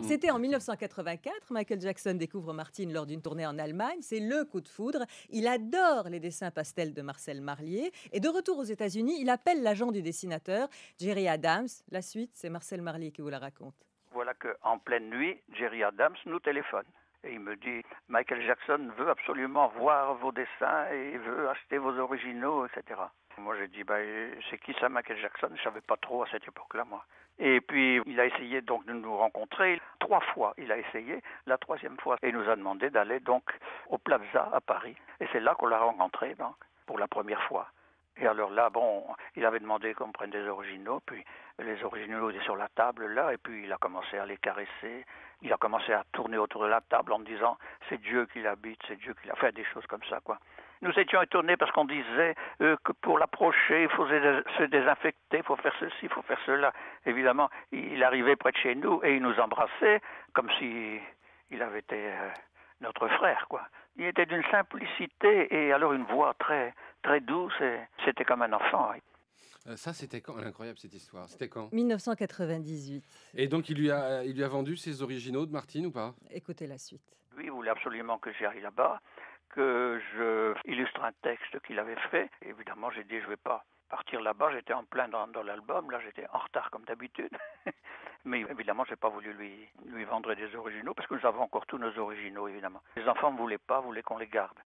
C'était en 1984. Michael Jackson découvre Martine lors d'une tournée en Allemagne. C'est le coup de foudre. Il adore les dessins pastels de Marcel Marlier. Et de retour aux États-Unis, il appelle l'agent du dessinateur, Jerry Adams. La suite, c'est Marcel Marlier qui vous la raconte. Voilà qu'en pleine nuit, Jerry Adams nous téléphone. Et il me dit, Michael Jackson veut absolument voir vos dessins et il veut acheter vos originaux, etc. Moi j'ai dit, c'est qui ça Michael Jackson? Je ne savais pas trop à cette époque-là, moi. Et puis il a essayé donc de nous rencontrer. 3 fois il a essayé, la troisième fois. Et il nous a demandé d'aller donc au Plaza à Paris. Et c'est là qu'on l'a rencontré donc, pour la première fois. Et alors là, il avait demandé qu'on prenne des originaux, puis les originaux étaient sur la table là, et puis il a commencé à les caresser, il a commencé à tourner autour de la table en disant c'est Dieu qui l'habite, c'est Dieu qui l'a fait, des choses comme ça quoi. Nous étions étonnés parce qu'on disait que pour l'approcher, il faut se désinfecter, il faut faire ceci, il faut faire cela. Évidemment, il arrivait près de chez nous et il nous embrassait comme si il avait été notre frère quoi. Il était d'une simplicité et alors une voix très très douce et c'était comme un enfant. Ça, c'était quand? Elle est incroyable cette histoire. C'était quand? 1998. Et donc il lui a vendu ses originaux de Martine ou pas? Écoutez la suite. Lui, il voulait absolument que j'aille là-bas, que je illustre un texte qu'il avait fait. Et évidemment, j'ai dit, je ne vais pas partir là-bas. J'étais en plein dans l'album. Là, j'étais en retard comme d'habitude. Mais évidemment, je n'ai pas voulu lui vendre des originaux parce que nous avons encore tous nos originaux, évidemment. Les enfants ne voulaient pas, voulaient qu'on les garde.